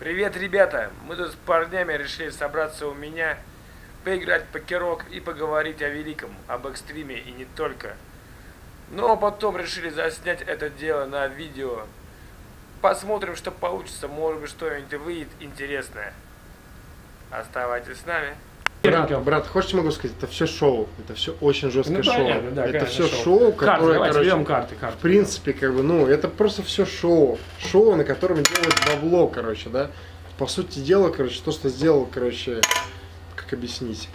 Привет, ребята! Мы тут с парнями решили собраться у меня, поиграть в покерок и поговорить о великом, об экстриме и не только. Но потом решили заснять это дело на видео. Посмотрим, что получится, может быть, что-нибудь выйдет интересное. Оставайтесь с нами. Брат, хочешь, могу сказать, это все шоу, это все очень жесткое шоу. Понятно, да, это конечно, все шоу, которое, давайте короче, берем карты. в принципе, как бы, ну, это просто все шоу. Шоу, на котором делают бабло, короче, да. По сути дела, короче, то, что сделал, короче, как объяснить?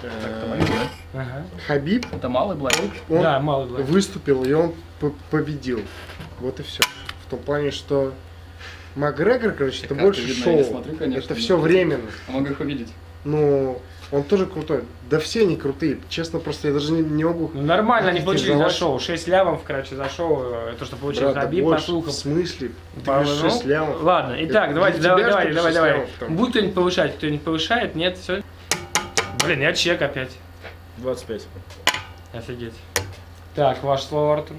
Хабиб. Это малый блондин? Он Да, малый блондин. выступил, и он победил. Вот и все. В том плане, что Макгрегор, короче, это больше видно, шоу. я смотрю, конечно, это да. все временно. А могу их увидеть? Ну, он тоже крутой. Да все они крутые. Честно, просто я даже не могу. Ну нормально они получили за критиковать. шоу. 6 лямов, короче, за шоу. То, что получил Брат, да Хабиб, по больше. слухам. В смысле? Ты По- говоришь, 6 лямов. Ладно, итак, Это давайте, для тебя, давай. что ли, 6 лямов там? Будет кто-нибудь повышать? Кто-нибудь повышает? Нет, все. Блин, я чек опять. 25. Офигеть. Так, ваше слово, Артур.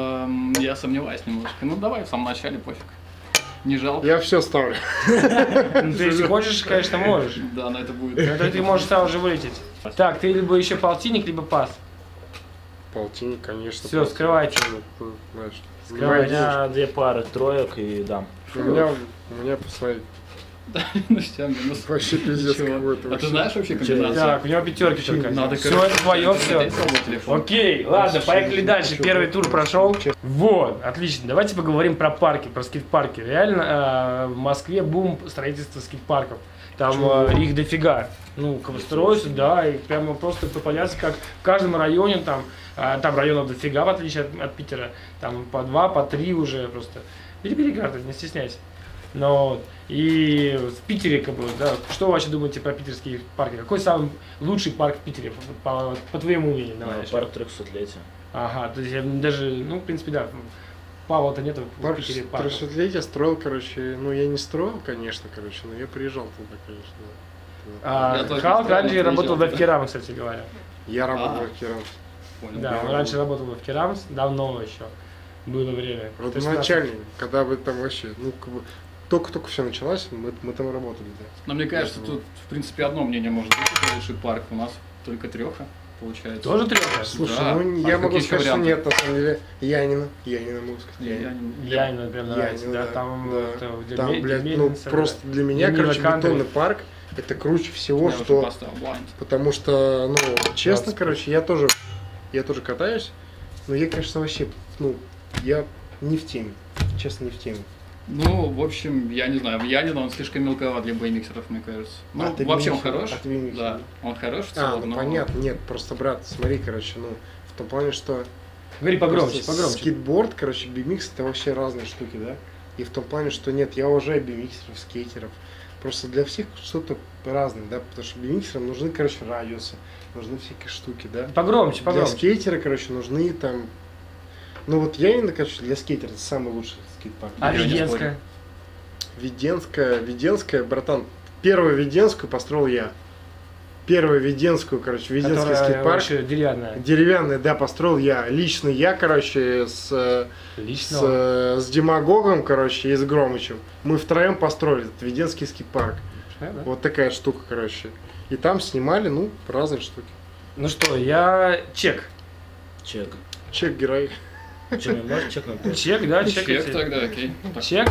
Я сомневаюсь немножко. Ну давай в самом начале, пофиг. Не жалко. Я все ставлю. Ну, ты если хочешь, конечно, можешь. Да, но это будет. Это ты можешь сразу же вылететь. Так, ты либо еще полтинник, либо пас. Полтинник, конечно. Все, скрывайте. Ну, знаешь, У Скрывай. меня 2 пары троек и дам. у меня, посмотри, Ну все, минус. вообще пиздец Ничего. какой-то. А ты вообще. знаешь вообще комбинацию? Так, у него пятерки только. Надо, Все, короче, это твое, все. смотреть свой телефон. Окей, ладно, поехали дальше. Первый тур прошел. Вот, отлично. Давайте поговорим про парки, про скейт-парки. Реально, в Москве бум строительства скейт-парков. Там их дофига. Ну, как бы строятся, да, и прямо просто попадаются, как в каждом районе, там районов дофига, в отличие от Питера. Там по 2, по 3 уже просто. Бери карты, не стесняйся. Но и в Питере, как бы, да, что вы вообще думаете про питерские парки? Какой самый лучший парк в Питере, по твоему мнению? Давай начнем. Парк 300-летия. Ага, то есть я даже, ну, в принципе, да, Павла-то нету в Парк Питере парка. 300-летия строил, короче, ну я не строил, конечно, короче, но я приезжал туда, конечно. Я тоже Халк не строил, раньше но работал в приезжал Эвкерам, кстати говоря. Я работал А. в Керамс. Понял. Да, он раньше работал в Эвкерамс, давно еще. Было время. То есть Родоначальник, когда вы там вообще, ну, как бы, только-только все началось, мы там работали, да. Но мне кажется, тут, в принципе, одно мнение может быть, это лучший парк. У нас только треха, получается. Тоже трёха? Слушай, Да. ну А я какие могу еще сказать, что варианты? нет, на самом деле, Янина могу сказать, Я Янина, например, нравится, Янина, да, там, да. это, где Там, блядь, ну, мельница, просто для меня, Ямила короче, Кантри. бетонный парк, это круче всего, уже что, поставил блайнд. потому что, ну, честно, 25. короче, я тоже катаюсь, но я, конечно, вообще, ну, я не в теме, честно, не в теме. Ну, в общем, я не знаю, в Янина он слишком мелковат для BMX-еров, мне кажется. Ну, А, ты вообще он BMX-ер, хорош, а ты BMX-ер, да, он хорош в целом, Ну но... понятно, нет, просто, брат, смотри, короче, ну, в том плане, что Говори погромче, просто погромче. скейтборд, короче, BMX это вообще разные штуки, да? И в том плане, что нет, я уважаю BMX-еров, скейтеров. Просто для всех что-то разное, да? Потому что BMX-ерам нужны, короче, радиусы, нужны всякие штуки, да? Погромче, Для погромче. скейтера, короче, нужны там... Ну вот Янина, короче, для скейтера это самый лучший скейт-парк. А Я не Веденская? Веденская, братан, первую Веденскую построил я. Первую Веденскую, короче, Веденский Которая скейт-парк. вообще деревянная. Деревянный, да, построил я. Лично я, короче, с Демагогом, короче, и с Громычем. Мы втроем построили этот Веденский скейт-парк. Да? Вот такая штука, короче. И там снимали, ну, разные штуки. Ну что, я чек. Чек. Чек герой. Че, мне можешь чекнуть? Чек, да, чек. Чек тогда, окей. Чек?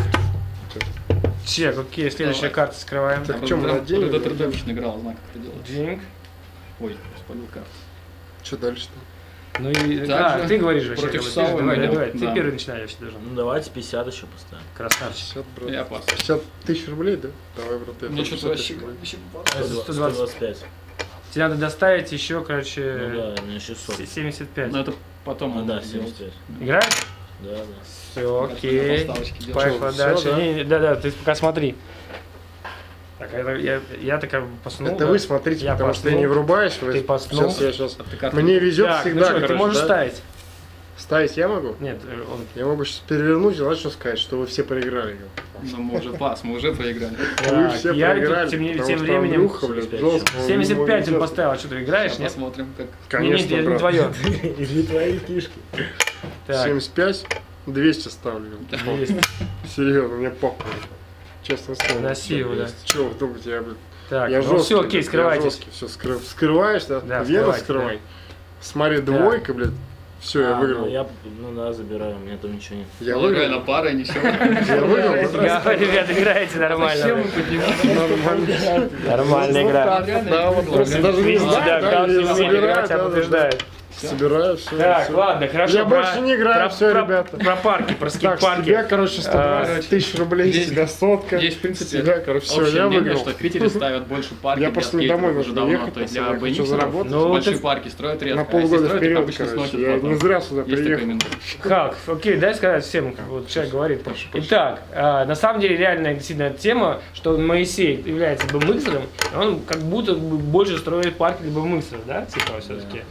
Чек, окей, следующая Давай. карта скрываем. Так, в чем мы на деньги? Red Dead Redemption играл, знаю, как это делать. Динг. Ой, спалил карту. Что дальше-то? Ну и Также ты говоришь вообще. против как бы, Савы давай, идём. давай, ты Да. первый начинаешь даже. Ну давайте 50 еще поставим. Красавчик. 50, брат. Я пас. 50 тысяч рублей, да? Давай, брат, я Мне тоже что-то 50 вообще... тысяч рублей. вообще 120. 125. Тебе надо доставить еще, Ну короче, да, мне 600. 75. Но это потом Ну да, надо сделать. 75. Играешь? Да, да. Все, Как окей. поставочки делать. Поехали Всё, дальше. да? Да, ты пока смотри. Так, я такая поснул. Это да? вы смотрите, Я потому что я поснул. не врубаюсь. Ты поснул. Сейчас. А ты как? Мне везет Так, всегда, ну что, короче, ты можешь да? ставить? Ставить я могу? Нет, он... Я могу сейчас перевернуть, и что сказать, что вы все проиграли. Ну, мы уже пас, мы уже проиграли. Вы Так, все я проиграли, тут тем потому тем что временем... Андрюха, блядь, жестко, он 75 не он может поставил, а что ты играешь, Сейчас нет? посмотрим, как... Конечно, Нет, это не брат. твое. Или твои фишки. Так, 75, 200 ставлю. 200. Серьезно, мне похуй. честно слово. Носи его, да. Че вы думаете, я, блин, Так, я ну жесткий, все, окей, блин, скрывайтесь. Все, скрываешь, да? Да, Вену скрывайте, скрывай. Смотри, двойка, блядь. Все, я выиграл. Ну да, забираю, у меня там ничего нет. Я Лояльно выиграл. пара, ничего. Я выиграл. Ребята, играете нормально. Зачем вы поднимаете? Нормальная игра. Да, вот просто даже не Видите, знаю, да, да, каждый я умеет собираю, играть, а да, побеждает. собираю, все. Так, ладно, хорошо. Я больше не играю, всё, ребята. Про парки, про Так, с скейт-парки. тебя, короче, 120 тысяч рублей, с Здесь- тебя сотка. Здесь, в принципе, С тебя, короче, все, общее я мнение, выиграл. что в Питере ставят больше парки Я для просто скейтеров домой уже нужно давно. ехать, То есть для я хочу BMX-еров заработать. Ну, большие ты- парки строят редко. На А если полгода строят, вперед, обычно короче. сносят Я потом. не зря сюда Есть такой приехал. минус. Как? Окей, дай сказать всем, вот человек говорит. Итак, на самом деле реальная действительно тема, что Моисей является BMX-ером, он как будто бы больше строит парки для BMX-еров, да, типа все-таки.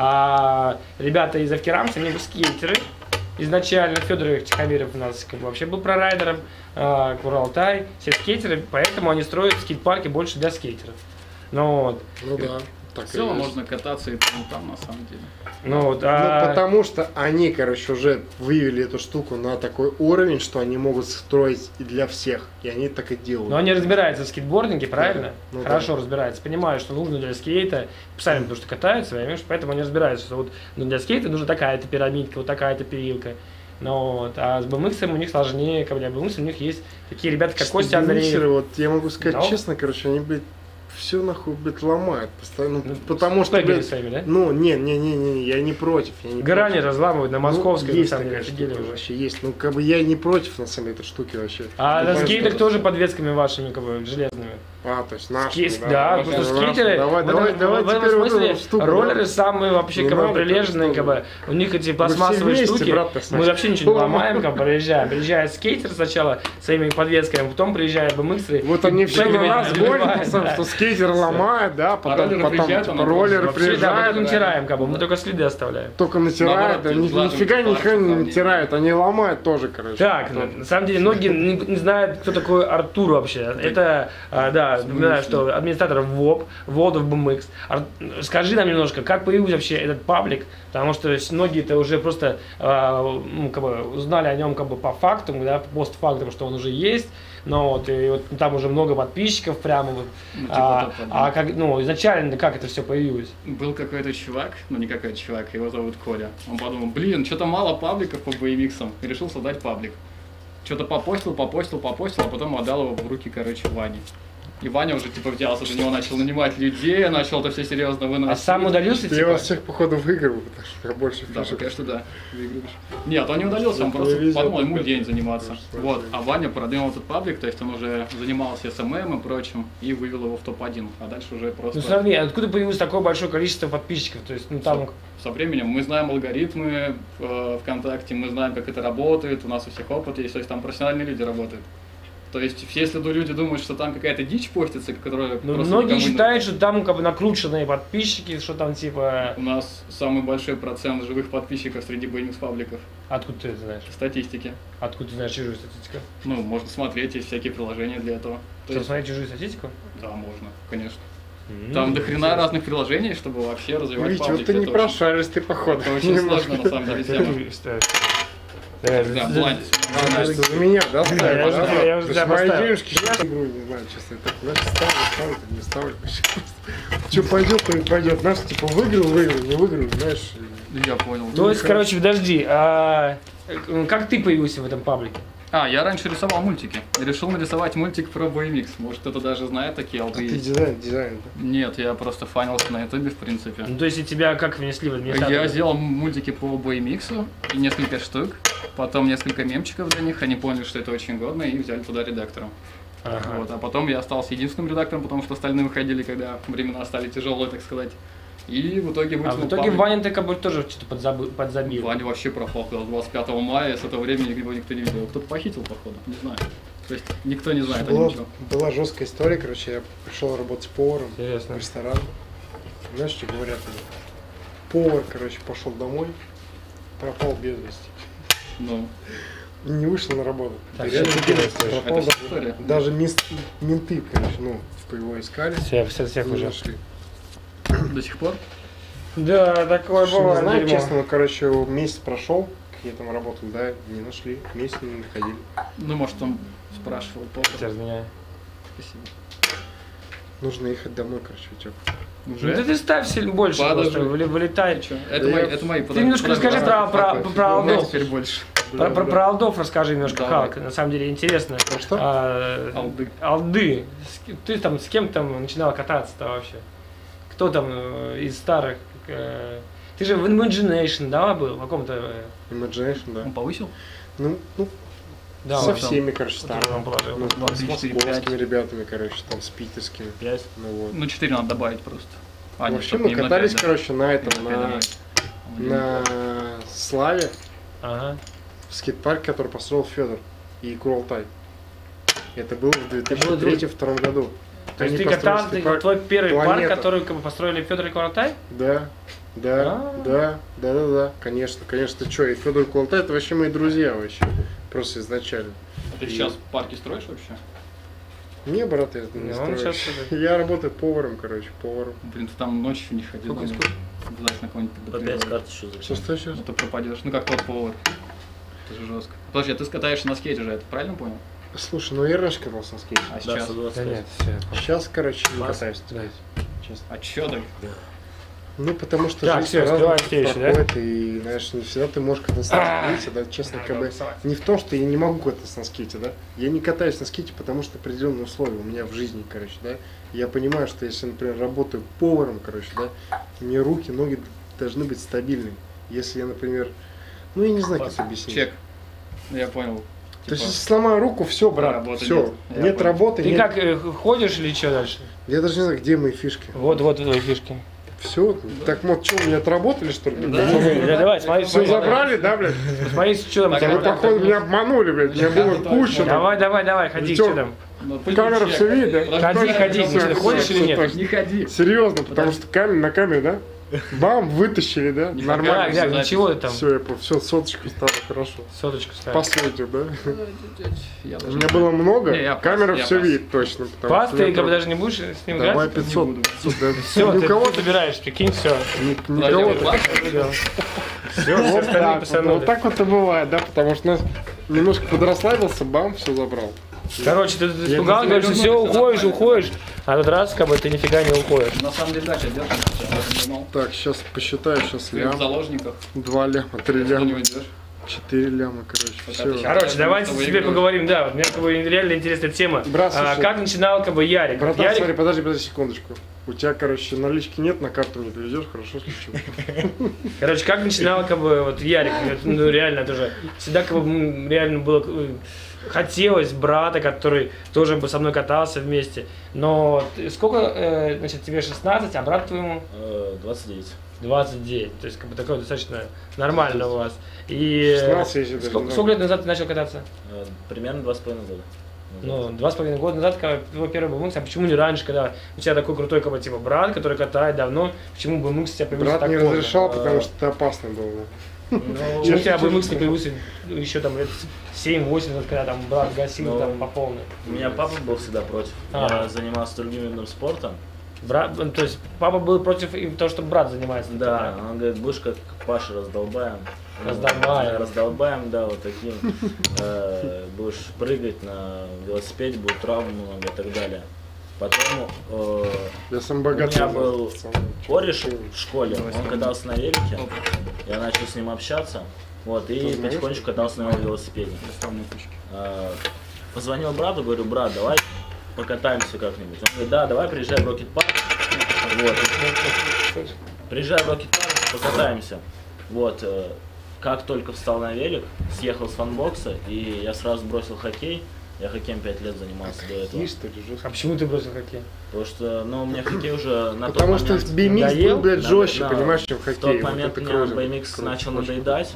А ребята из Авкерамса, они скейтеры. Изначально Федор Тихомиров у нас как бы вообще был прорайдером, Куралтай, все скейтеры, поэтому они строят скейт-парки больше для скейтеров. Ну вот. Ну да. Так В и целом есть. можно кататься и там, на самом деле. Ну вот. Ну, потому что они, короче, уже вывели эту штуку на такой уровень, что они могут строить и для всех. И они так и делают. Но они разбираются в скейтбординге, правильно? Ну Хорошо разбираются, понимают, что нужно для скейта, сами потому что катаются, понимаешь, поэтому они разбираются, что вот для скейта нужна такая-то пирамидка, вот такая-то перилка. Но вот, а с BMX у них сложнее, как бы для BMX у них есть такие ребята, как Костя Андреев. Миксеры, вот я могу сказать Ну. честно, короче, они, блядь, все нахуй, блядь, ломают постоянно. Ну, Потому с что, пегами блядь, своими, да? ну, не, я не против. Я не Грани против. разламывают на Ну, Московской, на есть самом деле, такая офигели штука уже. вообще есть. Ну, как бы я не против, на самом деле, этой штуки вообще. А Ну, на понятно, скейтах что- тоже подвесками вашими, как бы, железными. А, то есть наши. Да, наши, потому что наши. скейтеры, Давай, в давай, этом- давай в этом теперь вот смысле эту штуку, роллеры давай. самые вообще, Не как бы, надо, прилежные, как бы, у них эти пластмассовые вместе, штуки, брат, мы значит. вообще ничего не ломаем, как бы, приезжает скейтер сначала своими подвесками, потом приезжает BMX-еры. Вот они в первый раз гонят, Забивают, пацан, да. что скейтер ломает, да, потом роллеры приезжают, типа, он роллеры вообще, Вообще, да, мы приезжают, только натираем, как бы, мы только следы оставляем. только натирают, Наоборот, они глажем нифига парк, нихуя на не самом деле. натирают, они ломают тоже, короче. Так, на самом деле, многие не знают, кто такой Артур вообще. Это, да, знаю, что администратор ВОП, World of BMX. Скажи нам немножко, как появился вообще этот паблик, потому что многие-то уже просто ну, как бы, узнали о нем как бы по фактам, да, постфактам, что он уже есть. Но вот, и вот там уже много подписчиков прямо вот. Ну, типа А как, ну, изначально как это все появилось? Был какой-то чувак, ну не какой-то чувак, его зовут Коля. Он подумал, блин, что-то мало пабликов по BMX-ам, и решил создать паблик. Что-то попостил, а потом отдал его в руки, короче, Ване. И Ваня уже типа взялся за него, начал нанимать людей, начал это все серьезно А выносить. сам удалился, Я типа? вас всех, походу, выигрываю, потому что я больше Да, фишек. пока что да, выигрываешь. Нет, он не удалился, он Это просто везет, подумал, ему это лень заниматься. просто Вот, вообще. а Ваня продвинул этот паблик, то есть он уже занимался СММ и прочим, и вывел его в топ-1, а дальше уже просто... Ну смотри, откуда появилось такое большое количество подписчиков? То есть, ну там... Со временем мы знаем алгоритмы ВКонтакте, мы знаем, как это работает, у нас у всех опыт есть, то есть там профессиональные люди работают. То есть, если люди думают, что там какая-то дичь постится, которая Ну, просто многие никому не считают, что там как бы накрученные подписчики, что там типа... У нас самый большой процент живых подписчиков среди BMX-пабликов. Откуда ты это знаешь? Статистики. Откуда ты знаешь чужую статистику? Ну, можно смотреть, есть всякие приложения для этого. То Что, есть, смотреть чужую статистику? да, можно, конечно. Там до хрена разных приложений, чтобы вообще развивать Витя, вот паблик. ты не Это очень- прошаришь, ты походу. Это очень сложно, на самом деле, тема. Да, блайнд. А, значит, за меня, да, ставишь, я уже- да? я уже То тебя есть мои поставил. денежки сейчас игру, не знаю, честно. Так, значит, ставлю, не ставлю. Что пойдет, то и пойдет. Знаешь, типа, выиграл, не выиграл, знаешь. Я понял. То есть, короче, подожди, как ты появился в этом паблике? Я раньше рисовал мультики. Решил нарисовать мультик про BMX. Может, кто-то даже знает такие А алты ты есть. дизайн, да? Нет, я просто фанился на ютубе, в принципе. Ну, то есть, и тебя как внесли в администрацию? Я сделал мультики по BMX, и несколько штук, потом несколько мемчиков для них, они поняли, что это очень годно, и взяли туда редактора. Ага. Вот, а потом я остался единственным редактором, потому что остальные выходили, когда времена стали тяжелые, так сказать. И в итоге А вытянул в итоге паблик. Ваня ты как бы тоже что-то подзабил. Ваня вообще пропал, когда 25 мая, с этого времени его никто не видел. Кто-то похитил, походу, не знаю. То есть никто не знает о ничего. Была жесткая история, короче, я пришел работать поваром в Интересно. ресторан. Знаешь, что говорят? Повар, короче, пошел домой, пропал без вести. Ну, Не вышел на работу. Так, Реально что ты делаешь? пропал это даже- история. Даже менты, короче, ну, типа его искали. Всех Не уже. нашли. до сих пор. Да, такое Что, не бывает. знаю, дерьмо. честно, ну, короче, месяц прошел, я там работал, да, не нашли, месяц не находили. Ну, может, он спрашивал Тебя повар. разменяю. Спасибо. Нужно ехать домой, короче, Витек. Ну Уже? ты ставь сильно больше, Подожди. просто вылетай. Чё? Да Это мои, я- это мои. Ты немножко расскажи про алдов. Теперь больше. Про алдов расскажи немножко, Давай. Халк. На самом деле интересно. Про что? Алды. Алды. Ты там с кем там начинал кататься-то вообще? Кто там из старых? Ты же в Imagination, да, был? В каком-то... Imagination, да. Он повысил? Ну, Да, со вот там. всеми, короче, Вот он там. положил. Ну, там с 3, 4, московскими 5. ребятами, короче, там с питерскими. 5. Ну вот. Ну, 4 надо добавить просто. Нет, Вообще чтоб мы не на катались, 5, да? короче, на этом, Не на 5 добавить. на Славе, Ага. в скейт-парке, который построил Федор и Куралтай. Это было в было 2003-2002 году. То есть Они ты построили катал, скейт-парк твой первый парк, «Планета». который как бы построили Федор и Куратай? Да, А. да, конечно, ты что, и Федор Куралтай, это вообще мои друзья вообще, просто изначально. А ты сейчас парки строишь вообще? Не, брат, я Не, не он строю. сейчас Я работаю поваром, короче, поваром. Блин, ты там ночью не ходил. Сколько, думаю, обязательно кого-нибудь По 5 подопрёшь. карт еще Что, зачем? сейчас? А то пропадешь. Ну как тот повар. Это же жестко. Подожди, а ты катаешься на скейте же, это правильно понял? Слушай, ну я раньше катался на скейте. А Да, сейчас? 125. все. Сейчас, короче, не Класс. катаюсь, честно. А чё так? Ну, потому что Так, жизнь всё, по-разному открываем следующий, да? проходит, и, знаешь, не всегда ты можешь кататься на скейте, да, честно, как бы, не в том, что я не могу кататься на скейте, да, я не катаюсь на скейте, потому что определенные условия у меня в жизни, короче, да, я понимаю, что если, например, работаю поваром, короче, да, мне руки, ноги должны быть стабильными, если я, например, ну, я не знаю, как это объяснить. Чек. Ну я понял. То есть, Типа, если сломаю руку, все, брат, работы все, нет. Я нет понял. работы, Ты нет. как, ходишь или что дальше? Я даже не знаю, где мои фишки. Вот твои фишки. Все, так вот, что, меня отработали, что ли? Да. Давай, смотри, Все смотри. забрали, да, блядь? Смотри, что там. Так, Да у вы, тебя. походу, меня обманули, блядь, меня было куча. Давай, ходи, Чё? что там? ну, пусть Камера чек. все видит, да? Ходи, Всё, ты всё, ходишь всё, или нет? точно. Не ходи. Серьезно, потому что на камере, да? Бам, вытащили, да? Не Нормально. Так, ничего ты там. Все, я понял, все, соточку стало хорошо. Соточку ставь. Последнюю, да? Я У даже меня не было знаю. много, Не, я камера пас, все я пас. видит точно. потому Пас, что ты я как бы тоже- даже не будешь с ним Давай играть? 500. Не буду. Все, Ни у ты кого забираешь, прикинь, все. никого. Все, Вот остальные так, пацаны. вот так вот и бывает, да, потому что нас немножко подрасслабился, бам, все забрал. Короче, ты Я испугал, не говоришь, знаю, все, ну, уходишь, а тут раз, как бы ты нифига не уходишь. На самом деле, дача держит. Я думал. Так, сейчас посчитаю, сейчас Ты в лям, заложниках. 2 ляма, 3 Что не ляма, уйдешь. 4 ляма, короче, Вот все. это сейчас. Короче, давайте Что теперь выигрываешь. поговорим, да, вот у меня как бы реально интересная тема. Брат, слушай. Как начинал как бы Ярик? Братан, Ярик, смотри, подожди секундочку. У тебя, короче, налички нет, на карту мне привезешь, хорошо, случилось. короче, как начинал как бы вот Ярик? Ну реально тоже. Всегда как бы реально было хотелось брата, который тоже бы со мной катался вместе. Но сколько, значит, тебе 16, а брат твоему 29. 29. То есть как бы такое достаточно нормально у вас. И 16, если даже сколько, не сколько лет назад ты начал кататься? Примерно 2,5 года. Ну, 2,5 года назад, когда твой первый BMX, а почему не раньше, когда у тебя такой крутой, как бы, типа, брат, который катает давно, почему BMX у тебя появился Брат так не поздно? разрешал, потому что ты опасный был. Да. Ну, Почему у тебя шучу, BMX шучу. не появился еще там лет 7-8 назад, когда там брат гасил Ну, там по полной? у меня папа был всегда против. А. Я занимался другим видом спорта. Брат, ну, то есть папа был против и того, что брат занимается. Да, он говорит, будешь как Паша раздолбаем. Раздолбаем. Раздолбаем, да, вот таким. Будешь прыгать на велосипеде, будут травмы много и так далее. Потом Я сам у богатый. меня был кореш в школе, он катался на велике. Я начал с ним общаться. Вот, и Ты знаешь, потихонечку катался на его велосипеде. Доставные пучки. Позвонил брату, говорю, брат, давай покатаемся как-нибудь. Он говорит, да, давай приезжай в Рокет Парк. Вот. Приезжай в Рокет Парк, покатаемся. Вот. Как только встал на велик, съехал с фанбокса, и я сразу бросил хоккей. Я хоккеем 5 лет занимался до этого. Хоккей, что ли, жестко? А почему ты бросил хоккей? Потому что, ну, у меня хоккей уже на тот Потому что момент... BMX надоел? был, блядь, жестче, Да, понимаешь, чем В хоккей. тот Вот момент это мне круто. BMX Круто, начал очень надоедать.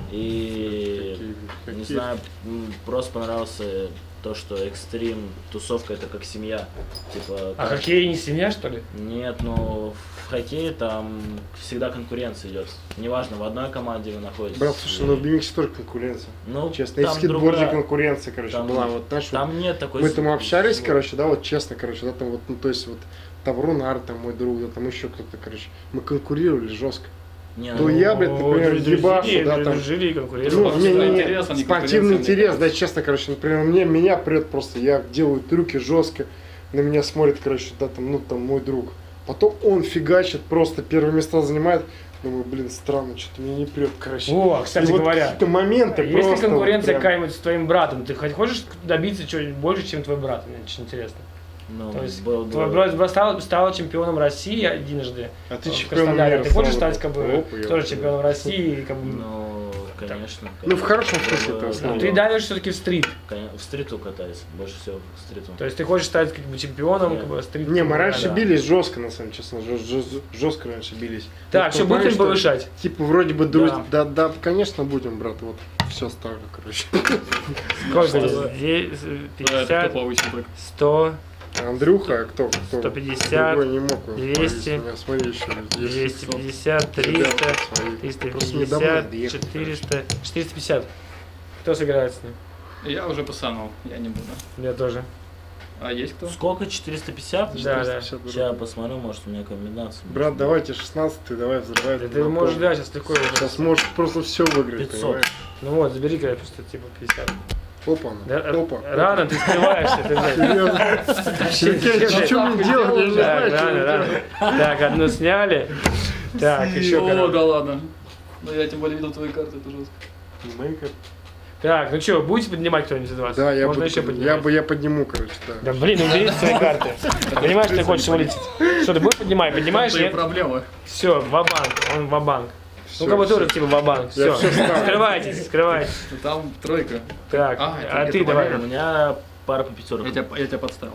И Хоккей. не знаю, просто понравился то, что экстрим, тусовка это как семья. Типа, А так- хоккей не семья, что ли? Нет, ну в хоккее там всегда конкуренция идет. Неважно, в одной команде вы находитесь. Брат, слушай, ну в BMX тоже конкуренция. ну, Честно, и в там скейтборде другая. конкуренция, короче, Там- была. Вот, знаешь, вот Там нет такой... мы там общались, короче, да, вот честно, короче, да, там вот, ну, то есть вот там Рунар, там мой друг, да, там еще кто-то, короче, мы конкурировали жестко. Не, Ну я, блядь, например, ебашу, да, там. Жили Ну, конкурировали. мне интерес, а не спортивный конкуренция, интерес, мне да, честно, короче, например, меня прет просто, я делаю трюки жестко, на меня смотрит, короче, да, там, ну, там, мой друг. Потом он фигачит, просто первые места занимает. Думаю, блин, странно, что-то меня не прет, короче. О, кстати И вот говоря, какие-то моменты если просто конкуренция вот прям- какая-нибудь с твоим братом, ты хочешь добиться чего-нибудь больше, чем твой брат? Мне очень интересно. Ну, То есть был твой бы- брат стал чемпионом России единожды. А ты в чемпион Краснодаре. мира, Ты хочешь слава стать как богу. бы Опа, я тоже вот чемпионом России? и Как бы, Ну, конечно. Ну, в хорошем конечно. смысле этого слова. ты давишь все-таки в стрит. В стриту катаюсь, больше всего в стриту. То есть ты хочешь стать как бы чемпионом, Нет. как бы стрит. Не, мы раньше Да. бились жестко, на самом деле, честно, жестко раньше бились. Так, Ну, что, в будем плане, что, повышать? Типа, вроде бы, друзья, да, конечно, будем, брат, вот, все ставлю, короче. Сколько Что? здесь? Да, это 50, кто получил так? 100, Андрюха, кто? 150, Другой не мог. 200, У меня, смотри, еще есть. 250, 300, Ребята свои. Просто недавно 350, доехал, 400, 450. Кто сыграет с ним? Я уже пацанул, я не буду. Я тоже. А есть кто? Сколько? 450? Да, да. 450 Сейчас я рублей. посмотрю, может у меня комбинация. Брат, давайте 16-й, давай взрывай. Да ты можешь, да, сейчас легко. Сейчас можешь просто все выиграть, 500. понимаешь? Ну вот, забери, когда просто типа 50. Опа, Да, опа. рано ты скрываешься, ты, блядь. Что мне делать, я не Так, знаю, что рано, мне рано. делать. Так, одну сняли. Так, еще О, короче. да ладно. Ну я тем более видел твои карты, это жестко. Мейкер. Так, ну что, будете поднимать кто-нибудь из вас? Да, я Можно буду, еще поднимать. я подниму, короче, да. Да блин, убери свои карты. Понимаешь, ты хочешь вылететь. Что, ты будешь поднимать? Поднимаешь, Твои нет? проблемы. Все, ва-банк, он ва-банк. Всё, Ну, как бы всё. тоже типа ва-банк. Я Все, всё ставлю. скрывайтесь, скрывайтесь. Ну, там тройка. Так, А, а это ты давай. Валера. У меня пара по пятеркам. Я тебя подставил.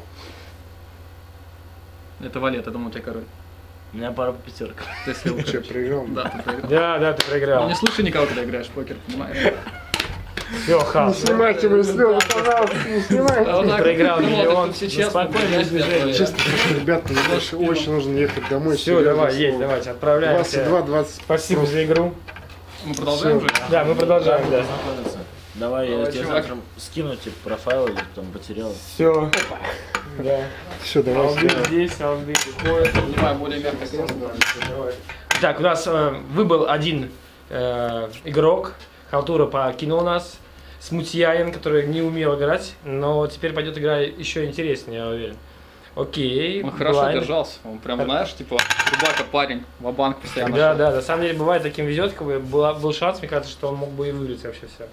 Это валет, я думал, у тебя король. У меня пара по пятеркам. Ты слил. Че, проиграл? Да, ты проиграл. Да, ты Ну, проиграл. не слушай никого, когда играешь в покер, понимаешь? Все, Не хас. снимайте мои слезы, пожалуйста, не снимайте. А вот так проиграл вот, миллион. все Ну, честно, спокойно, блядь, движение. блядь. Честно, ребят, мне больше очень нужно ехать домой. Все, давай, есть, давайте, отправляемся. 22-20. Спасибо за игру. Мы продолжаем Всё. же? Да, мы продолжаем, да. Знакомиться. Давай, я Давай, тебе чувак. завтра скину типа профайл или там потерял. Все. Да. Все, давай. Алды снимай. здесь, алды выходят. Понимаю, более мягко сразу. Так, у нас выбыл один игрок. Халтура покинул нас. Смутьянин, который не умел играть, но теперь пойдет игра еще интереснее, я уверен. Окей. Он хорошо Блайнд. держался. Он прям, знаешь, типа, рубака парень, ва-банк постоянно. Да, шел. да, на самом деле бывает таким везет, как бы был шанс, мне кажется, что он мог бы и выиграть вообще все.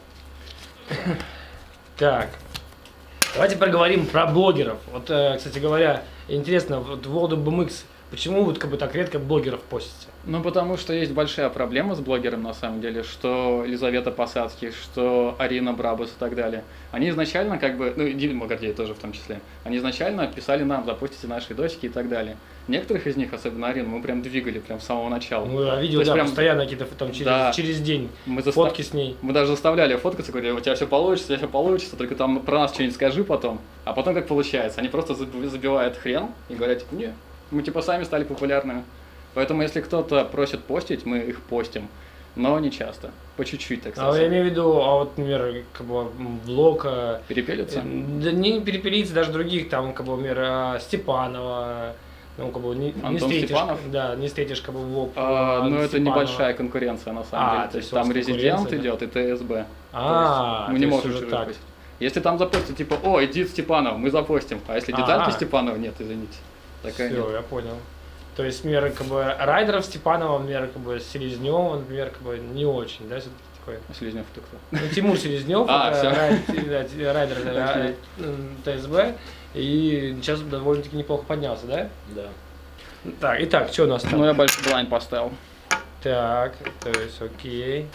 Так. Давайте поговорим про блогеров. Вот, кстати говоря, интересно, вот в World of BMX, почему вот как бы так редко блогеров постите? Ну, потому что есть большая проблема с блогером, на самом деле, что Елизавета Посадский, что Арина Брабус и так далее. Они изначально, как бы, ну, и Дима Гордей тоже в том числе, они изначально писали нам, запустите наши дочки и так далее. Некоторых из них, особенно Арину, мы прям двигали прям с самого начала. Ну, я То видел, есть да, прям постоянно какие-то там Да. через день мы фотки с ней. Мы даже заставляли фоткаться, говорили, у тебя все получится, только там про нас что-нибудь скажи потом. А потом как получается? Они просто забивают хрен и говорят, типа, не, мы типа сами стали популярными. Поэтому если кто-то просит постить, мы их постим. Но не часто. По чуть-чуть, так А я сказать. имею в виду, вот, например, как бы влог, Перепелиться? да не перепелиться, даже других, там, как бы, например, Степанова, ну, как бы, не Антон встретишь, Степанов? да, не встретишь, как бы, влог. Ну, это Степанова. небольшая конкуренция, на самом деле. то То есть есть у вас там резидент конкуренция, идет и ТСБ. А, мы не то есть можем уже чужих так. постить. Если там запостят, типа, о, Эдит Степанов, мы запостим. А если детальки Ага. Степанова, нет, извините. Такая Все, нет. я понял. То есть, например, как бы, Райдеров Степанова, например, как бы, Селезнёва, например, как бы, не очень, да, все-таки такое. А Селезнев это кто? Ну, Тимур Селезнев, А, это райдер Окей. ТСБ, и сейчас довольно-таки неплохо поднялся, да? Да. Так, итак, что у нас там? Ну, я большой блайн поставил. Так, то есть, окей.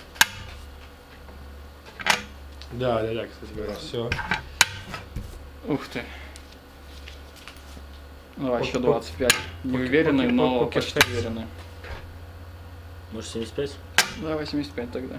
Да, кстати говоря, все. Ух ты. Давай, еще Пок- 25. Не уверенный, но покер почти фейс. уверенный. Может 75? Давай 75 тогда.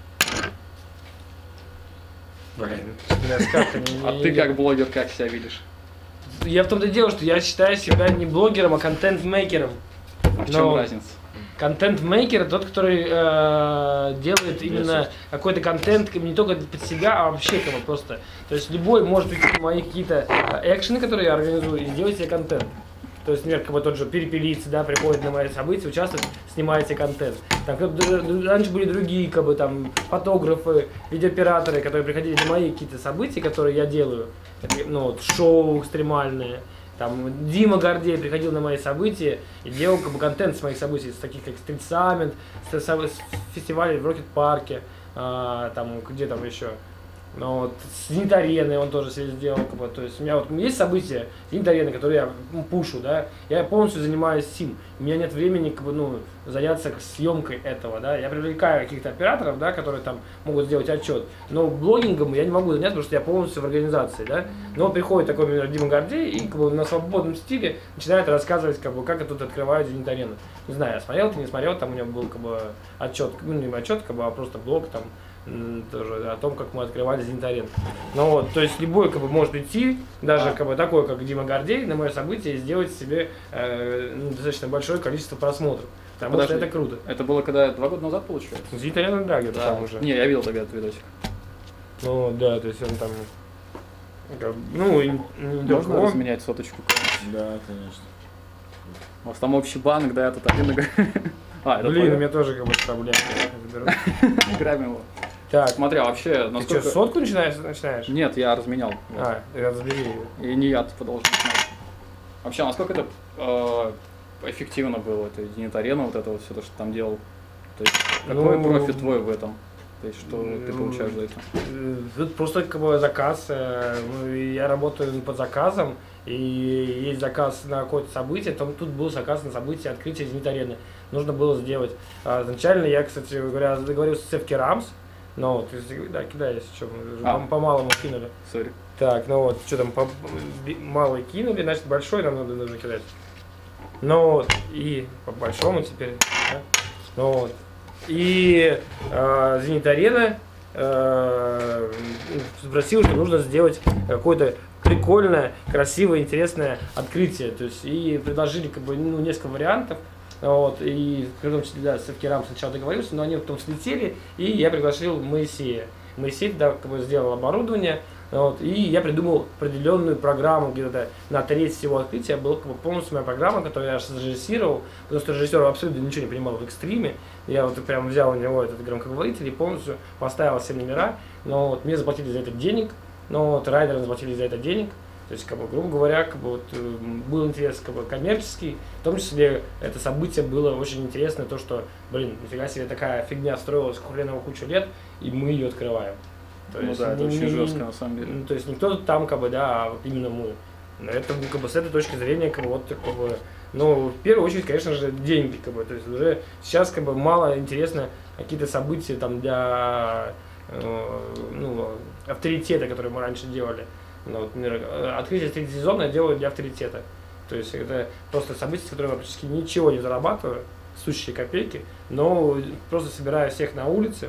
Блин, я с картами А не ты идет. как блогер, как себя видишь? Я в том-то и дело, что я считаю себя не блогером, а контент-мейкером. А в чем Ну, разница? Контент-мейкер тот, который делает именно какой-то контент не только под себя, а вообще как бы просто. То есть любой может прийти в мои какие-то экшены, которые я организую, и сделать себе контент. То есть, например, как бы тот же перепелицы, да, приходит на мои события, участвует, снимаете контент. Там раньше были другие, как бы там фотографы, видеооператоры, которые приходили на мои какие-то события, которые я делаю, ну вот шоу экстремальные. Там Дима Гордей приходил на мои события и делал как бы контент с моих событий, с таких как Street Summit, с фестивалей в Рокет Парке, там где там еще. Ну, вот, с Зенит-ареной он тоже себе сделал, как бы, то есть у меня вот есть события Зенит-арены, которые я пушу, да, я полностью занимаюсь сим, у меня нет времени, как бы, ну, заняться съемкой этого, да, я привлекаю каких-то операторов, да, которые там могут сделать отчет, но блогингом я не могу заняться, потому что я полностью в организации, да, но приходит такой, например, Дима Гордей и, как бы, на свободном стиле начинает рассказывать, как бы, как я тут открываю Зенит-арену, не знаю, смотрел ты, не смотрел, там у него был, как бы, отчет, ну, не отчет, как бы, а просто блог, там, тоже о том, как мы открывали Зенит-арену. Ну вот, то есть любой как бы может идти, даже как бы такой, как Дима Гордей, на мое событие и сделать себе достаточно большое количество просмотров. Потому что это круто. Это было когда 2 года назад, получается? Зенит-арена Драги, Да. там уже. Не, я видел тогда этот видосик. Ну да, то есть он там, ну, Можно разменять соточку? Да, конечно. У вас там общий банк, да, тут один играет. Блин, у меня тоже как бы проблемы. Грабим его. Так, Смотри, а вообще, ты насколько... что, сотку начинаешь? Нет, я разменял. Я забери ее. И не я продолжил знать. Вообще, насколько это эффективно было, это Зенит-арена, вот это вот все, то, что там делал? То есть, какой профит твой в этом? То есть, что ты получаешь за это? Тут просто как бы заказ, я работаю под заказом, и есть заказ на какое-то событие, тут был заказ на событие открытия Зенит-арены. Нужно было сделать. Изначально я, кстати говоря, договорился с Севки Рамс, но вот, да, кидай, если что, мы по-малому кинули. Сори. Так, ну вот, что там, малый кинули, значит, большой нам нужно кидать. Ну вот, и по большому теперь, да? Ну вот. И Зенит-арена спросил, что нужно сделать какое-то прикольное, красивое, интересное открытие. То есть, и предложили как бы, ну, несколько вариантов. Вот, и в том числе, да, с Севкерам сначала договорился, но они потом слетели, и я пригласил Моисея. Моисей тогда как бы сделал оборудование, вот, и я придумал определенную программу, где-то на треть всего открытия была как бы полностью моя программа, которую я срежиссировал, потому что режиссер абсолютно ничего не понимал в экстриме. Я вот прям взял у него этот громкоговоритель и полностью поставил все номера, но вот мне заплатили за это денег, но вот райдерам заплатили за это денег. То есть, как бы, грубо говоря, как бы, вот, был интерес как бы, коммерческий, в том числе это событие было очень интересно, то, что, блин, нифига себе, такая фигня строилась хреново кучу лет, и мы ее открываем. То Ну есть, да, это очень жестко на самом деле. То есть, никто там, как бы, да, а вот именно мы. Это, как бы, с этой точки зрения, как бы, вот, как бы, ну, в первую очередь, конечно же, деньги, как бы, то есть, уже сейчас, как бы, мало интересно какие-то события, там, для, ну, авторитета, которые мы раньше делали. Ну, вот, например, открытие третьего сезона я делаю для авторитета. То есть это просто событие, с которым я практически ничего не зарабатываю, сущие копейки, но просто собираю всех на улице,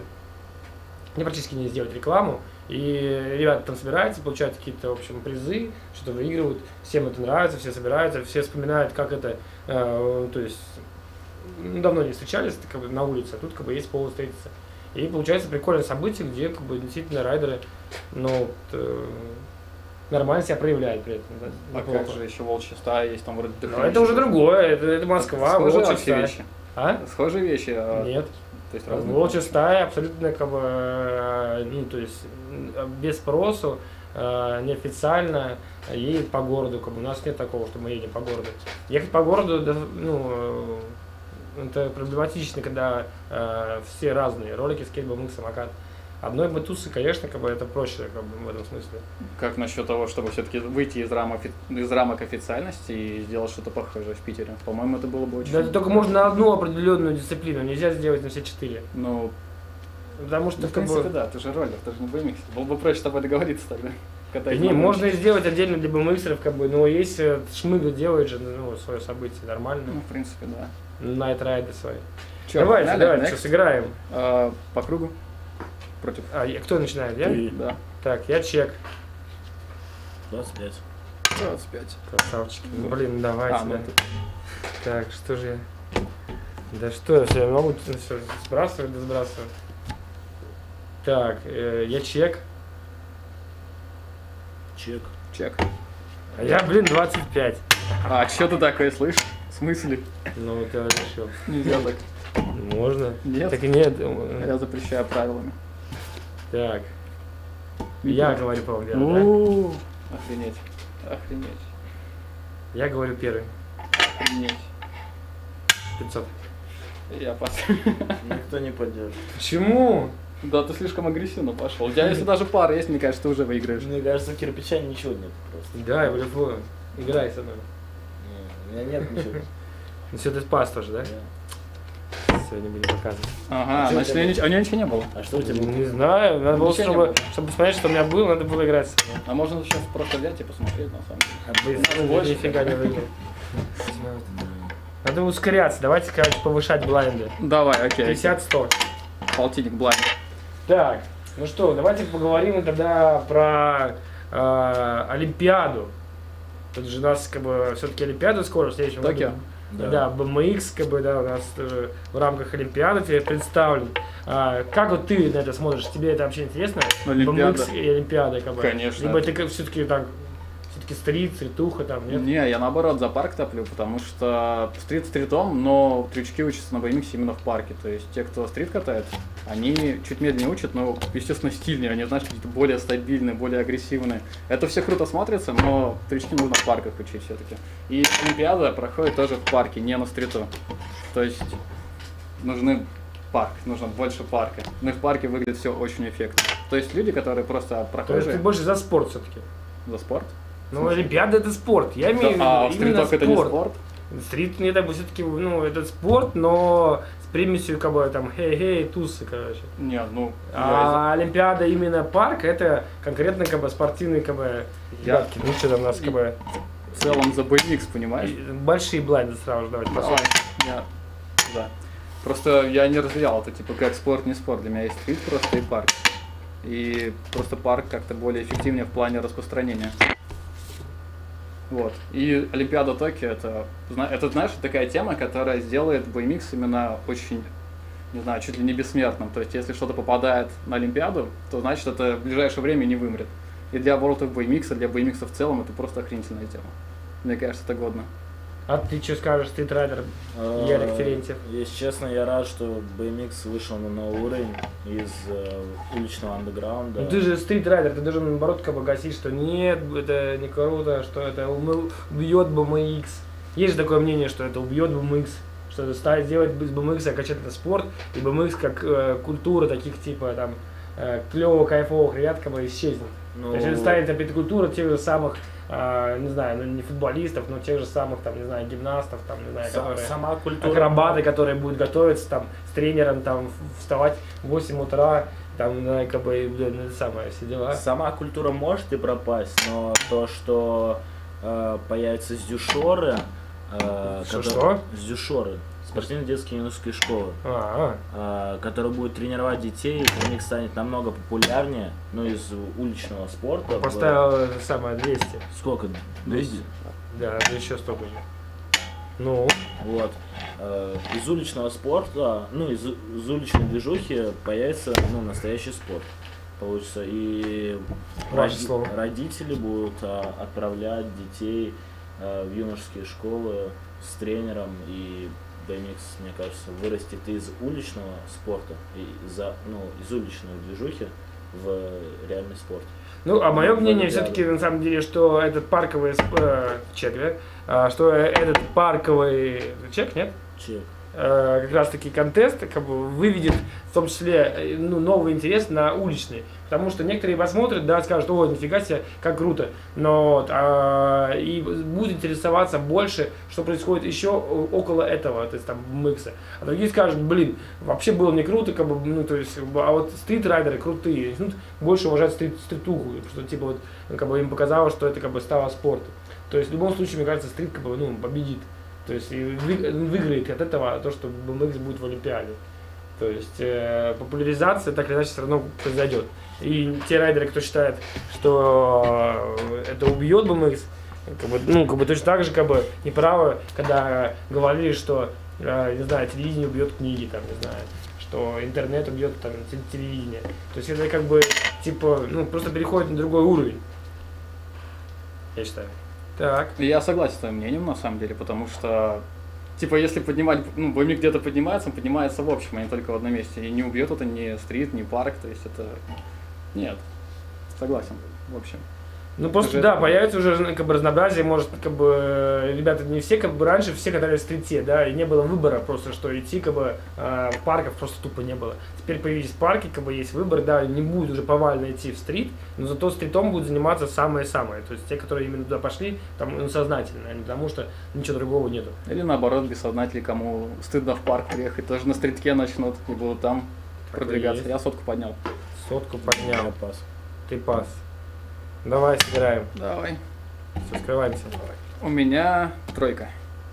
мне практически не сделать рекламу, и ребята там собираются, получают какие-то, в общем, призы, что-то выигрывают, всем это нравится, все собираются, все вспоминают, как это, то есть, давно не встречались как бы, на улице, а тут как бы есть повод встретиться. И получается прикольное событие, где как бы действительно райдеры, ну, нормально себя проявляет при этом. Да? А как же еще волчья стая есть там вроде... Но это уже другое, это Москва, волчья стая. Вещи. А? Схожие вещи? Нет. То есть разные? Волчья стая абсолютно как бы, ну, то есть без спросу, неофициально едет по городу. Как бы. У нас нет такого, что мы едем по городу. Ехать по городу, ну, это проблематично, когда все разные ролики, скейт, BMX, самокат. Одной батусы, конечно, как бы это проще как бы, в этом смысле. Как насчет того, чтобы все-таки выйти из рамок официальности и сделать что-то похожее в Питере? По-моему, это было бы очень... Да, это только можно на одну определенную дисциплину, нельзя сделать на все 4. Ну, потому что, в принципе, да, ты же роллер, ты же не BMX. Было бы проще с тобой договориться тогда. Не, можно и сделать отдельно для BMX-еров, как бы, но если Шмыга делает же, ну, свое событие нормально. Ну, в принципе, да. Найт-райды свои. Чё, Давайте, что сыграем. По кругу? Против. Кто начинает? Я? Ты. Да. Так, я чек. 25. 25. Красавчики. Блин, давайте. ну Да. Так, что же я... Да что, я могу все сбрасывать, да сбрасывать. Так, я чек. Чек. Чек. А я, блин, 25. А что ты такое слышишь? В смысле? Ну, ты решил. Нельзя так. Можно? Нет. Так и нет. Я запрещаю правилами. Так. Я говорю по да? Охренеть. Охренеть. Я говорю первый. Охренеть. 500. Я пас. Никто не поддержит. Почему? Да, ты слишком агрессивно пошел. У тебя если даже пара есть, мне кажется, ты уже выиграешь. Мне кажется, кирпича ничего нет просто. Да, я в любую. Играй со мной. Не, у меня нет ничего. Ну все, ты спас тоже, да? Да. Сегодня будем показывать. Ага, А что у значит, тебя у меня ничего не было. А что у тебя было? Не знаю, надо было, Ничего не было. чтобы посмотреть, что у меня было, надо было играть. А можно сейчас просто взять и посмотреть, на самом деле. А быстро, Надо больше. нифига не выиграл. Надо ускоряться, давайте, короче, повышать блайнды. Давай, окей. 50-100. Полтинник блайнд. Так, ну что, давайте поговорим тогда про Олимпиаду. Тут же у нас как бы все-таки Олимпиада скоро в следующем Токио? году. Да, BMX, как бы, да, у нас тоже в рамках Олимпиады тебе представлен. Как вот ты на это смотришь? Тебе это вообще интересно? Олимпиада. BMX и Олимпиада, как бы. Конечно. Либо ты все-таки так, все-таки стрит, стритуха там, нет? Не, я наоборот за парк топлю, потому что стрит стритом, но трючки учатся на BMX именно в парке. То есть те, кто стрит катает, они чуть медленнее учат, но, естественно, стильнее. Они, знаешь, какие-то более стабильные, более агрессивные. Это все круто смотрится, но трючки нужно в парках учить все-таки. И Олимпиада проходит тоже в парке, не на стриту. То есть нужны нужно больше парка. Но и в парке выглядит все очень эффектно. То есть люди, которые просто То есть прохожие ты больше за спорт все-таки? за спорт. Ну, Олимпиада это спорт. Я имею в виду А в именно стриток это не спорт? Стрит, нет, это все-таки, ну, это спорт, но с примесью, как бы, там, хей-хей, тусы, короче. Не, ну... А Олимпиада именно парк, это конкретно, как бы, спортивные, как бы, ребятки. Ну, что там у нас, как бы, В целом за BMX, понимаешь? большие блайнды сразу же давайте Давай. посмотрим. Да. Просто я не разделял это, типа, как спорт, не спорт. Для меня есть стрит просто и парк. И просто парк как-то более эффективнее в плане распространения. Вот. И Олимпиада Токио, это, знаешь, такая тема, которая сделает BMX именно очень, не знаю, чуть ли не бессмертным. То есть, если что-то попадает на Олимпиаду, то значит, это в ближайшее время не вымрет. И для World of BMX, для BMX в целом, это просто охренительная тема. Мне кажется, это годно. А ты что скажешь, стрит-райдер Ярик Терентьев? Если честно, я рад, что BMX вышел на новый уровень из уличного андеграунда. Ну ты же стрит-райдер, ты должен наоборот как бы гасить, что нет, это не круто, что это убьет BMX. Есть же такое мнение, что это убьет BMX, что это ставить, сделать без BMX окончательно спорт, и BMX как культура таких типа там клевого, кайфовых ребят как бы исчезнет. Ну, То есть это станет опять культура тех же самых, не знаю, ну не футболистов, но тех же самых там, не знаю, гимнастов, там, не знаю, которые... сама культура... Акробаты, которые будут готовиться там с тренером, там вставать в 8 утра, там, ну, как бы, блин, это самое, все дела. Сама культура может и пропасть, но то, что появятся сдюшоры... Что? Сдюшоры. Спортивные детские юношеские школы, которые будут тренировать детей, у них станет намного популярнее, ну, из уличного спорта. Поставил самое 200. Сколько? 200? Да, еще столько же. Ну? Вот. Из уличного спорта, ну, из уличной движухи появится, ну, настоящий спорт. Получится. И родители будут отправлять детей в юношеские школы с тренером, и BMX, мне кажется, вырастет из уличного спорта, из уличной движухи в реальный спорт. Ну, а мое мнение все-таки на самом деле, что этот парковый чек, да? Что этот парковый чек, нет? Чек. Как раз таки контест как бы выведет в том числе новый интерес на уличный. Потому что некоторые посмотрят, да, скажут, о, нифига себе, как круто. Но и будут интересоваться больше, что происходит еще около этого, то есть там микса. А другие скажут, блин, вообще было не круто, как бы, ну, то есть, а вот стрит-райдеры крутые, начнут больше уважать стритуху, что типа вот, как бы им показалось, что это как бы стало спортом. То есть в любом случае, мне кажется, стрит как бы, ну, победит. То есть и выиграет от этого то, что BMX будет в Олимпиаде. То есть популяризация так или иначе все равно произойдет. И те райдеры, кто считает, что это убьет BMX, как бы точно так же как бы неправы, когда говорили, что не знаю, телевидение убьет книги, там, не знаю, что интернет убьет там телевидение. То есть это как бы типа, ну, просто переходит на другой уровень. Я считаю. Так. Я согласен с твоим мнением, на самом деле, потому что, типа, если поднимать, ну, BMX где-то поднимается, он поднимается в общем, а не только в одном месте. И не убьет это ни стрит, ни парк, то есть это... Нет, согласен, в общем. Ну просто Уже да, это- появится уже как бы разнообразие, может, как бы ребята не все, как бы раньше все катались в стрите, да, и не было выбора просто, что идти, как бы парков просто тупо не было. Теперь появились парки, как бы есть выбор, да, не будет уже повально идти в стрит, но зато стритом будут заниматься самые-самые, то есть те, которые именно туда пошли, там ну, сознательно, а не потому что ничего другого нету. Или наоборот, бессознательные, кому стыдно в парк приехать, тоже на стритке начнут и будут там Так и продвигаться. есть. Я сотку поднял. Сотку поднял, Я пас. ты пас. Давай собираем, Давай. все, скрываемся. У меня тройка.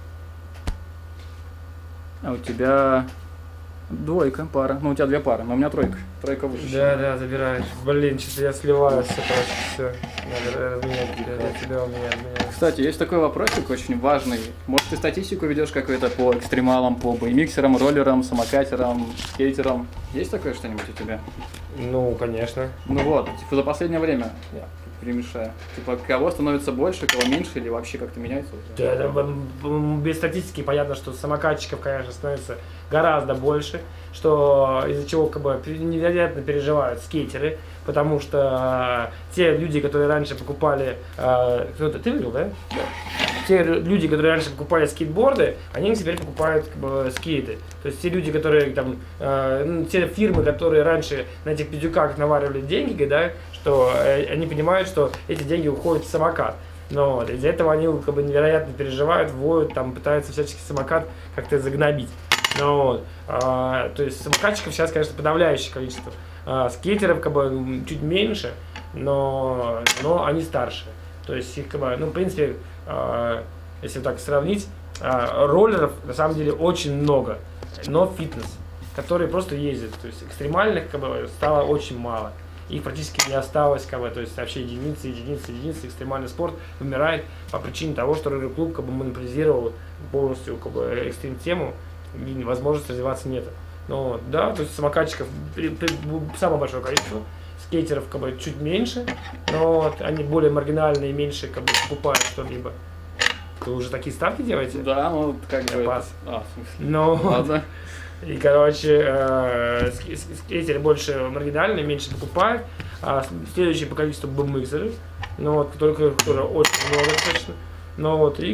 А у тебя двойка, пара. Ну, у тебя две пары, но у меня тройка. Тройка выше. Да, забираешь. Блин, что-то я сливаюсь, все. Надо разменять тебя у меня разменять. Кстати, есть такой вопросик очень важный. Может, ты статистику ведешь какую-то по экстремалам, по BMX-ерам, роллерам, самокатерам, скейтерам? Есть такое что-нибудь у тебя? Ну, конечно. Ну вот, типа за последнее время я перемешаю. Типа, кого становится больше, кого меньше, или вообще как-то меняется? Да, без статистики понятно, что самокатчиков, конечно, становится гораздо больше, что из-за чего как бы невероятно переживают скейтеры, потому что те люди, которые раньше покупали, кто-то ты видел, да? Те люди, которые раньше покупали скейтборды, они теперь покупают как бы, скейты. То есть те люди, которые там, ну, те фирмы, которые раньше на этих пиздюках наваривали деньги, да, что они понимают, что эти деньги уходят в самокат. Но вот, из-за этого они как бы невероятно переживают, воют, там пытаются всячески самокат как-то загнобить. Ну, вот, то есть самокатчиков сейчас, конечно, подавляющее количество. Скейтеров как бы чуть меньше, но они старше. То есть их как бы, ну, в принципе, если так сравнить, роллеров на самом деле очень много, но фитнес, которые просто ездят. То есть экстремальных как бы стало очень мало. Их практически не осталось, как бы, то есть вообще единицы. Экстремальный спорт умирает по причине того, что роллер-клуб как бы монополизировал полностью как бы экстрим-тему, и возможности развиваться нет. Но да, то есть самокатчиков самое большое количество, скейтеров как бы чуть меньше, но вот, они более маргинальные, меньше как бы покупают что-либо. Вы уже такие ставки делаете? Да, ну как бы... Пас. А, в смысле? Ну, Ладно. и, короче, скейтеры больше маргинальные, меньше покупают. А следующее по количеству BMX-еров, ну вот, только тоже очень много точно. Но вот, и,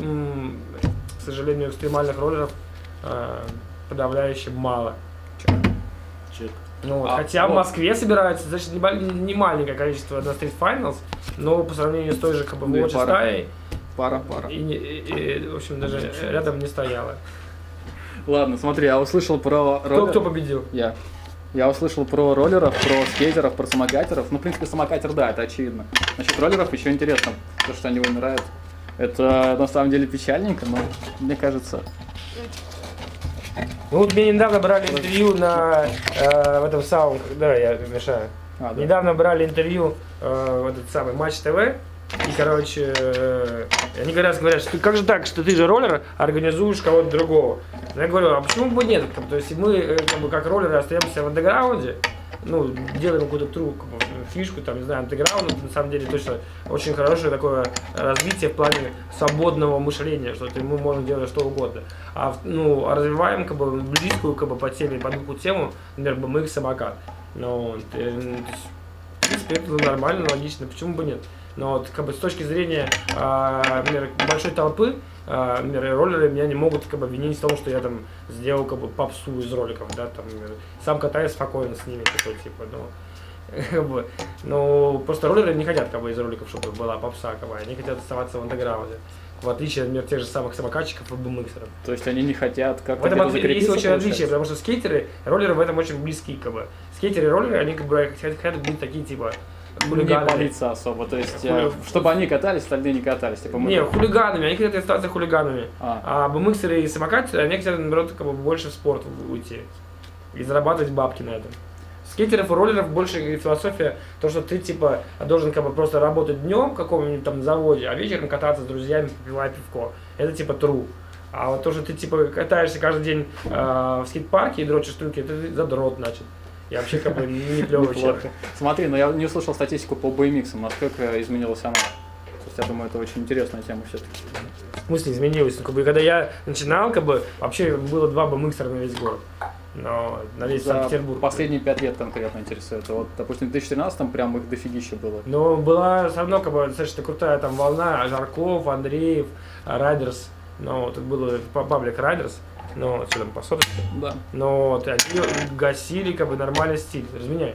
к сожалению, экстремальных роллеров подавляюще мало. Чек. Ну, вот, А, хотя в вот. Москве собирается достаточно не маленькое количество на Street Finals, но по сравнению с той же как бы Две Watch пары. стаей, Пара. в общем, даже рядом не стояла. Ладно, смотри, я услышал про роллер. Кто победил? Я услышал про роллеров, про скейтеров, про самокатеров. Ну, в принципе, самокатер, да, это очевидно. Насчет роллеров еще интересно, то, что они вымирают. Это на самом деле печальненько, но мне кажется... Ну вот мне недавно брали интервью на в этом самом, да, я мешаю. А, да. Недавно брали интервью в этот самый Матч ТВ. И, короче, они говорят, что как же так, что ты же роллер, организуешь кого-то другого. Но я говорю, а почему бы нет? То есть мы как роллеры остаемся в андеграунде, ну, делаем какую-то фишку, там, не знаю, андеграунд, на самом деле точно очень хорошее такое развитие в плане свободного мышления, что мы можем делать что угодно. А развиваем как бы близкую как бы по теме, по духу тему, например, BMX самокат. Ну, в принципе, это нормально, логично, почему бы нет? Но вот, как бы, с точки зрения, например, большой толпы, например, роллеры меня не могут как бы винить в том, что я там сделал как бы попсу из роликов, да, там, например, сам катаюсь спокойно с ними, такой, типа, ну, просто роллеры не хотят как бы из роликов, чтобы была попса, как бы, они хотят оставаться в андеграунде, в отличие, например, тех же самых самокатчиков и BMX-еров. То есть они не хотят как-то В этом где-то есть закрепиться, очень отличие, получается? потому что скейтеры, роллеры в этом очень близки, как бы. Скейтеры и роллеры, они как бы хотят быть такие, типа, Не хулиганами. палиться особо, то есть, чтобы они катались, остальные не катались. Типа, мы Не, тут- хулиганами, они хотят остаться хулиганами. А. А BMX-еры и самокатеры, они хотят, наоборот, как бы больше в спорт уйти. И зарабатывать бабки на этом. Скейтеров и роллеров больше философия, то, что ты, типа, должен как бы просто работать днем в каком-нибудь там заводе, а вечером кататься с друзьями, попивать пивко. Это типа true. А вот то, что ты, типа, катаешься каждый день в скейт-парке и дрочишь трюки, это задрот, значит. И вообще, как бы, не клевый человек. Неплохо. Смотри, но я не услышал статистику по BMX, насколько изменилась она. То есть я думаю, это очень интересная тема все-таки. В смысле изменилось? Ну, как бы, когда я начинал, как бы, вообще было 2 BMX на весь город. Но на весь Санкт-Петербург. Последние 5 лет конкретно интересует. Вот, допустим, в 2013-м прям их дофигища было. Но была все равно, как бы, достаточно крутая там волна. Жарков, Андреев, Райдерс. Ну, вот это было паблик Райдерс. Ну, что там, по соточке. Да. Но вот, они гасили, как бы, нормальный стиль. Разменяй.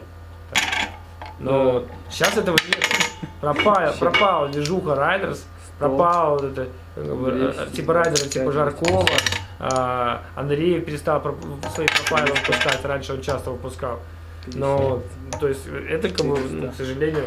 Но сейчас этого нет. Пропала движуха Райдерс. Пропал вот это, как бы, типа Райдера, типа Жаркова. Андреев перестал свои профайлы выпускать, раньше он часто выпускал. Но, то есть, это, как бы, ну, к сожалению,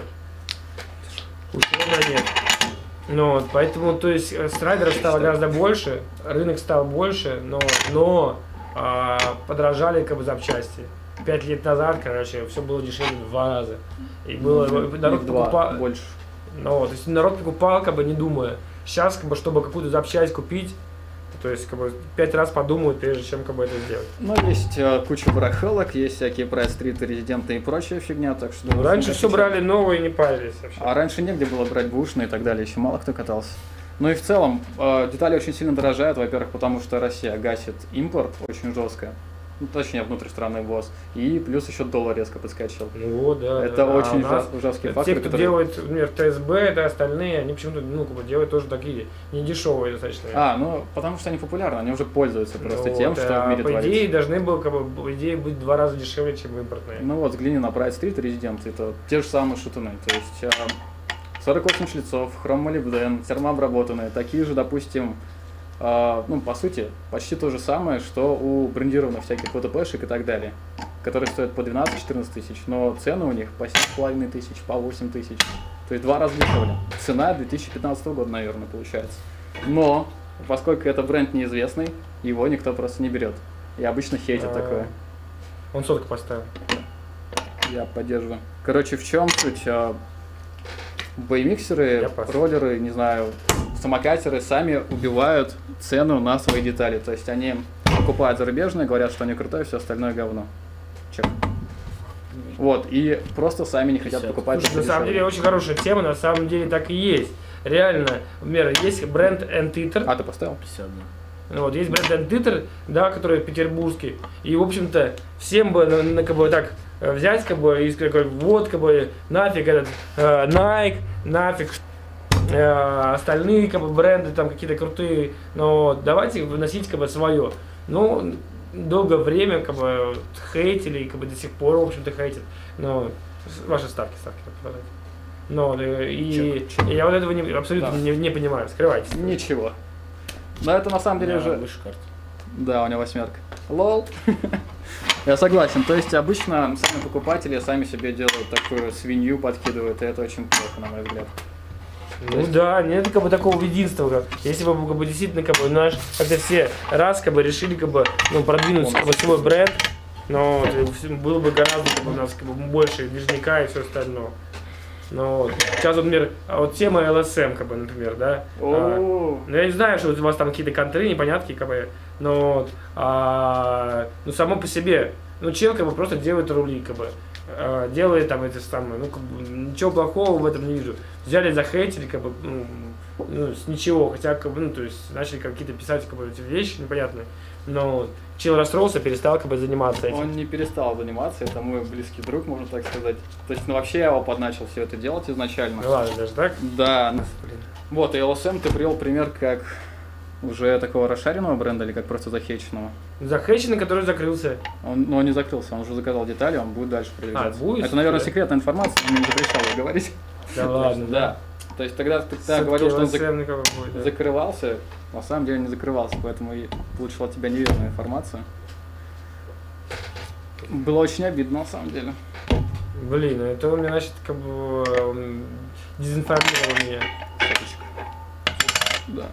условно нет. Но, поэтому, то есть, страйдеров стало гораздо больше, рынок стал больше, но подорожали, как бы, запчасти. 5 лет назад, короче, все было дешевле в 2 раза. И было, народ покупал, больше. ну, то есть, народ покупал, как бы, не думая. Сейчас, как бы, чтобы какую-то запчасть купить, то есть, как бы, 5 раз подумают, прежде чем, как бы, это сделать. Ну, есть куча барахолок, есть всякие прайс-стриты, резиденты и прочая фигня, так что... Ну, раньше все брали новые и не парились вообще. А раньше негде было брать бушные и так далее, еще мало кто катался. Ну и в целом, детали очень сильно дорожают, во-первых, потому что Россия гасит импорт очень жестко. Ну, точнее, внутристраны ввоз. И плюс еще доллар резко подскочил. Ну вот, да. Это да. очень А ужасный фактор. те, кто делает, например, ТСБ, да, остальные, они почему-то, ну, как бы, делают тоже такие не дешевые достаточно. Ну, потому что они популярны, они уже пользуются просто Ну тем, вот, что в мире по творится. идее, должны были, как бы, по идее, быть в 2 раза дешевле, чем импортные. Ну вот, взгляни на Pride Street Resident, это те же самые шутуны. То есть 48 шлицов, хром-молибден, термообработанные, такие же, допустим, ну, по сути, почти то же самое, что у брендированных всяких ВТПшек и так далее, которые стоят по 12-14 тысяч, но цены у них по 7,5 тысяч, по 8 тысяч, то есть 2 раза дешевле. Цена 2015 года, наверное, получается. Но, поскольку это бренд неизвестный, его никто просто не берет. И обычно хейтят такое. Он сотку поставил. Я поддерживаю. Короче, в чем суть? BMX-еры, роллеры, не знаю, самокатеры сами убивают цену на свои детали. То есть они покупают зарубежные, говорят, что они крутые, все остальное говно. Чек. Вот, и просто сами не хотят покупать. Слушай, на самом деле очень хорошая тема, на самом деле так и есть. Реально, например, есть бренд Anteater. А, ты поставил? 50, да. Вот, есть бренд Anteater, да, который петербургский. И, в общем-то, всем бы, как бы, так взять, как бы, и сказать, вот, как бы, нафиг этот Nike, нафиг остальные, как бы, бренды там какие-то крутые, но давайте выносить, как бы, свое. Ну, долгое время, как бы, хейтили, как бы, до сих пор, в общем-то, хейтят. Но ваши ставки продолжайте. Но и я вот этого абсолютно не понимаю. Скрывайтесь. Ничего. Но это на самом деле уже... Выше карты. Да, у него 8. Лол. Я согласен. То есть обычно сами покупатели сами себе делают такую свинью, подкидывают, и это очень плохо, на мой взгляд. Ну да, нет, как бы, такого единства, как если бы, как бы, действительно, как бы, знаешь, как-то все раз, как бы, решили, как бы, ну, продвинуть, как бы, свой бренд, но было бы гораздо, как бы, у нас, как бы, больше движника и все остальное. Ну вот. Сейчас, вот, например, вот тема LSM, как бы, например, да. Ну я не знаю, что у вас там какие-то контры, непонятки, как бы, но ну, само по себе, ну, чел, как бы, просто делает рули, как бы, делает там эти самые, ну, как бы, ничего плохого в этом не вижу. Взяли, захейтили, как бы, ну, с ничего, хотя, как бы, ну, то есть, начали какие-то писать, как бы, эти вещи непонятные, но чел расстроился, перестал, как бы, заниматься этим. Он не перестал заниматься, это мой близкий друг, можно так сказать. То есть, ну, вообще я его подначил все это делать изначально. Ну ладно, даже так? Да. Блин. Вот, и LSM ты привел пример как уже такого расшаренного бренда или как просто захейченного? Захейченный, который закрылся. Он не закрылся, он уже заказал детали, он будет дальше продвигаться. Будет? Это, наверное, Да. секретная информация, он не запрещал ее говорить. Да ладно, Да. То есть тогда ты говорил, что он да. закрывался, на самом деле не закрывался, поэтому и получил от тебя неверную информацию. Было очень обидно, на самом деле. Блин, это у меня, значит, как бы дезинформировал меня. Да.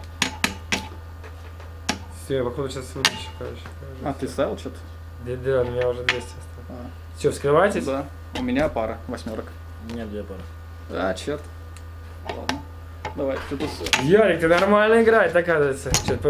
Все, я походу сейчас вытащу, короче. А ты ставил что-то? Да, у меня уже 200 осталось. Все, вскрывайтесь? Да. У меня пара 8. У меня 2 пары. А, черт. Ладно. Давай, что-то... Ярик, ты нормально играет, оказывается.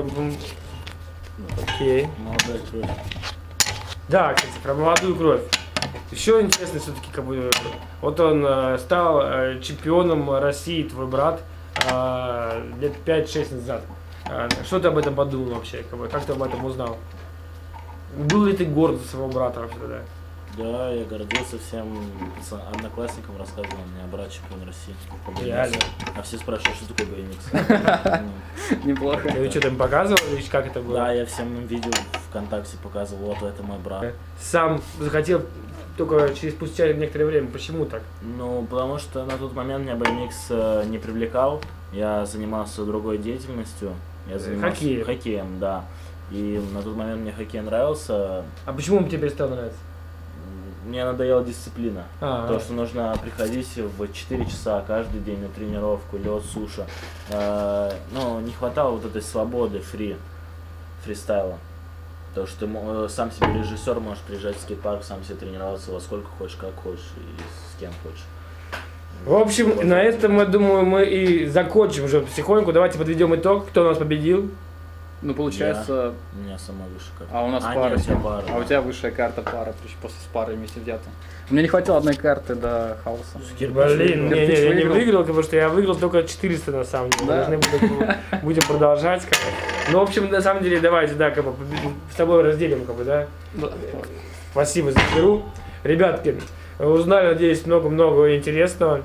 Окей. Молодая кровь. Да, кстати, про молодую кровь. Еще интересно все-таки, как бы, вот он стал чемпионом России, твой брат, лет 5-6 назад. Что ты об этом подумал вообще? Как ты об этом узнал? Был ли ты горд за своего брата вообще тогда? Да, я гордился всем одноклассникам, рассказывал мне брат чемпион России. Реально. А все спрашивают, что такое BMX. Неплохо. Ты что-то им показывал или как это было? Да, я всем им видео ВКонтакте показывал, вот это мой брат. Сам захотел только спустя некоторое время. Почему так? Ну, потому что на тот момент меня BMX не привлекал. Я занимался другой деятельностью. Я занимался хоккеем, да. И на тот момент мне хоккей нравился. А почему он тебе перестал нравиться? Мне надоела дисциплина. То, что нужно приходить в 4 часа каждый день на тренировку, лед, суша. Ну, не хватало вот этой свободы, фристайла. То, что ты сам себе режиссер, можешь приезжать в скейт-парк, сам себе тренироваться во сколько хочешь, как хочешь и с кем хочешь. В общем, на этом, я думаю, мы и закончим уже потихоньку. Давайте подведем итог, кто у нас победил. Ну, получается... У меня сама выше карта. А у нас пара. Нет, у тебя пара. А у тебя высшая карта пара, после с парой вместе взята. Мне не хватило одной карты до хаоса. Блин, Кирпич я не выиграл? выиграл, потому что я выиграл только 400 на самом деле. Да. Будем продолжать. Ну, в общем, на самом деле, давайте, да, с тобой разделим, да. Спасибо за игру. Ребятки, узнали, надеюсь, много-много интересного.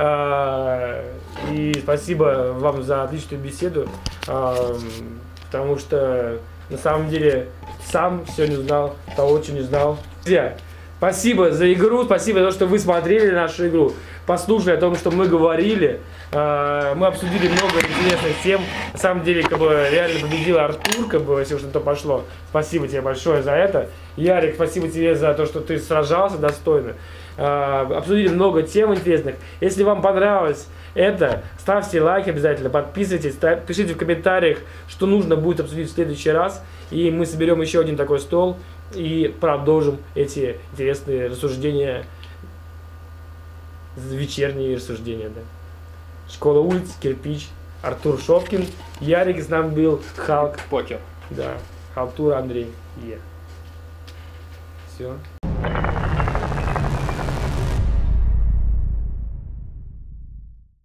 И спасибо вам за отличную беседу. Потому что, на самом деле, сам все не знал, того, что не знал. Друзья, спасибо за игру, спасибо за то, что вы смотрели нашу игру, послушали о том, что мы говорили. Мы обсудили много интересных тем. На самом деле, реально победил Артур, если уж на то пошло. Спасибо тебе большое за это. Ярик, спасибо тебе за то, что ты сражался достойно. Обсудили много тем интересных. Если вам понравилось это, ставьте лайк обязательно, подписывайтесь, пишите в комментариях, что нужно будет обсудить в следующий раз. И мы соберем еще один такой стол и продолжим эти интересные рассуждения, вечерние рассуждения. Да. Школа улиц, Кирпич, Артур Шовкин, Ярик с нами был, Халк. Покер. Да, Артур, Андрей. Все.